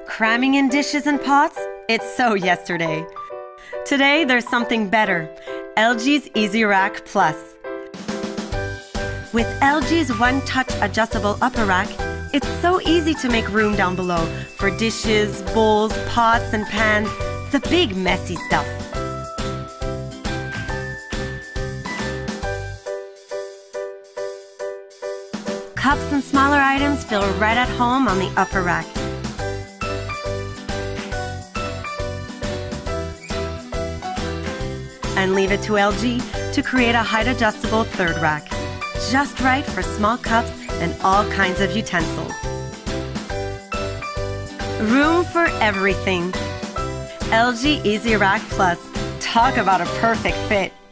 Cramming in dishes and pots? It's so yesterday. Today, there's something better. LG's EasyRack Plus. With LG's one-touch adjustable upper rack, it's so easy to make room down below for dishes, bowls, pots, and pans, the big messy stuff. Cups and smaller items feel right at home on the upper rack. And leave it to LG to create a height-adjustable third rack, just right for small cups and all kinds of utensils. Room for everything. LG EasyRack Plus. Talk about a perfect fit.